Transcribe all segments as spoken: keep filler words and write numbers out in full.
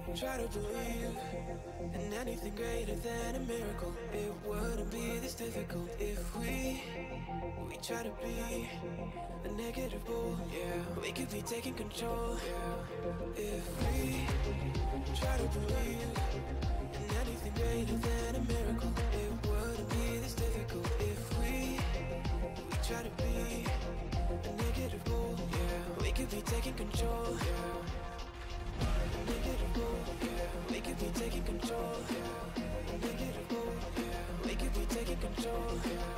try to believe in anything greater than a miracle. It wouldn't be this difficult if we we try to be a negative bull. Yeah, we could be taking control. Yeah, if we try to believe in anything greater than a miracle. It wouldn't be this difficult if we we try to be a negative bull. Yeah, we could be taking control. Yeah. We could be taking control. We could be taking control.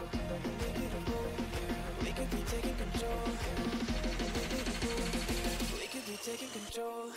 We could be taking control. We could be taking control.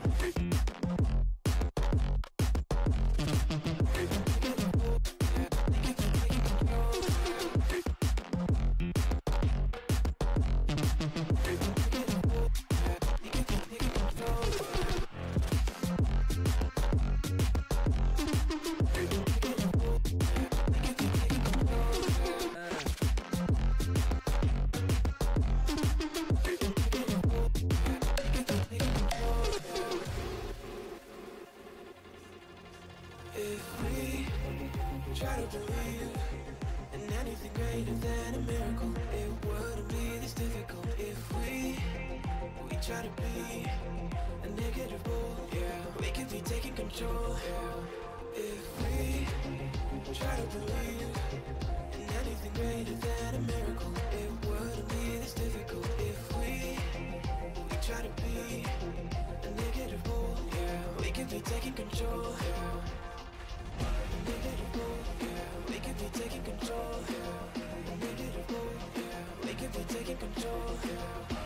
If we try to believe in anything greater than a miracle, it wouldn't be this difficult if we we try to be a negative bull. Yeah, we could be taking control. Yeah, if we try to believe in anything greater than a miracle, it wouldn't be this difficult if we we try to be a negative bull. Yeah, we could be taking control. Yeah. We could be taking control. We could be taking control.